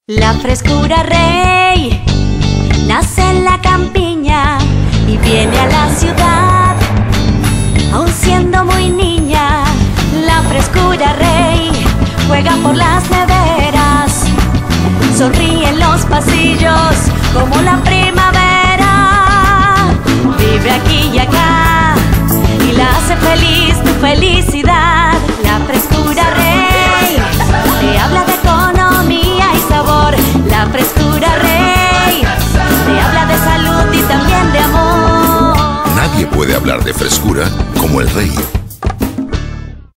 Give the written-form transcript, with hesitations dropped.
La frescura rey nace en la campiña y viene a la ciudad, aún siendo muy niña. La frescura rey juega por las neveras, sonríe en los pasillos como la primavera. Vive aquí y acá y la hace feliz tu felicidad. La frescura rey te habla de economía y sabor. La frescura rey te habla de salud y también de amor. Nadie puede hablar de frescura como el rey.